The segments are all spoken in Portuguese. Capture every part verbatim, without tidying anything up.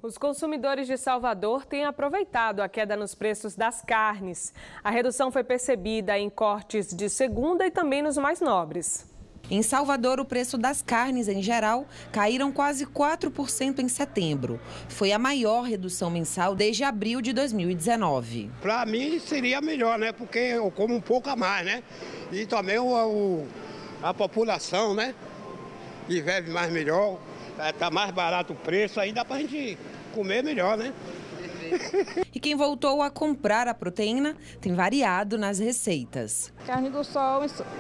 Os consumidores de Salvador têm aproveitado a queda nos preços das carnes. A redução foi percebida em cortes de segunda e também nos mais nobres. Em Salvador, o preço das carnes, em geral, caíram quase quatro por cento em setembro. Foi a maior redução mensal desde abril de dois mil e dezenove. Para mim seria melhor, né? Porque eu como um pouco a mais, né? E também o, o, a população, né? E vive mais melhor, está mais barato o preço, aí dá para a gente comer melhor, né? E quem voltou a comprar a proteína tem variado nas receitas. Carne do sol,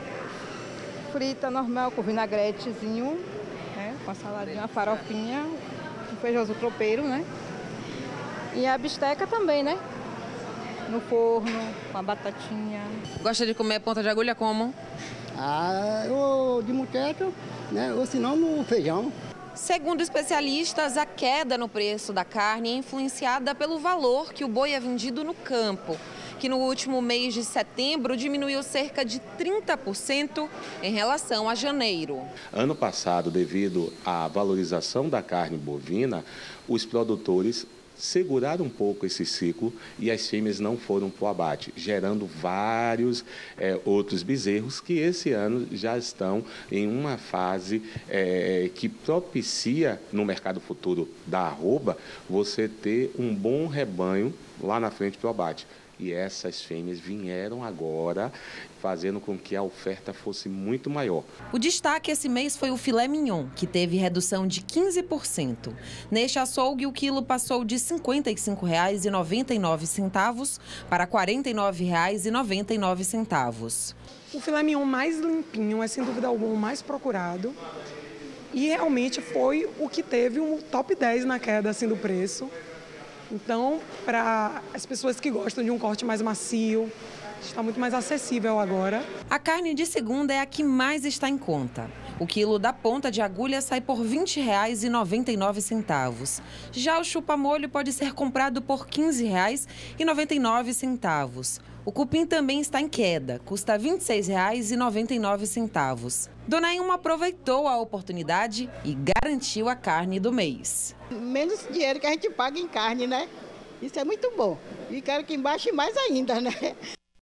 frita normal, com vinagretezinho, né? Com a saladinha, uma farofinha, um feijãozinho tropeiro, né? E a bisteca também, né? No forno, com a batatinha. Gosta de comer ponta de agulha como? Ah, ou de muqueca, né? Ou senão no feijão. Segundo especialistas, a queda no preço da carne é influenciada pelo valor que o boi é vendido no campo, que no último mês de setembro diminuiu cerca de trinta por cento em relação a janeiro. Ano passado, devido à valorização da carne bovina, os produtores seguraram um pouco esse ciclo e as fêmeas não foram para o abate, gerando vários é, outros bezerros que esse ano já estão em uma fase é, que propicia no mercado futuro da arroba você ter um bom rebanho lá na frente para o abate. E essas fêmeas vieram agora, fazendo com que a oferta fosse muito maior. O destaque esse mês foi o filé mignon, que teve redução de quinze por cento. Neste açougue, o quilo passou de cinquenta e cinco reais e noventa e nove centavos para quarenta e nove reais e noventa e nove centavos. O filé mignon mais limpinho é, sem dúvida alguma, o mais procurado. E realmente foi o que teve um top dez na queda assim, do preço. Então, para as pessoas que gostam de um corte mais macio, está muito mais acessível agora. A carne de segunda é a que mais está em conta. O quilo da ponta de agulha sai por vinte reais e noventa e nove centavos. Já o chupa-molho pode ser comprado por quinze reais e noventa e nove centavos. O cupim também está em queda, custa vinte e seis reais e noventa e nove centavos. Dona Ilma aproveitou a oportunidade e garantiu a carne do mês. Menos dinheiro que a gente paga em carne, né? Isso é muito bom. E quero que baixe mais ainda, né?